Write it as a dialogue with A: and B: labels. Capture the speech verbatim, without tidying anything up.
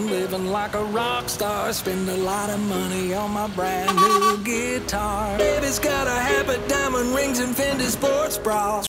A: I'm living like a rock star. Spend a lot of money on my brand new guitar. Baby's got a habit, diamond rings, and Fendi sports bras.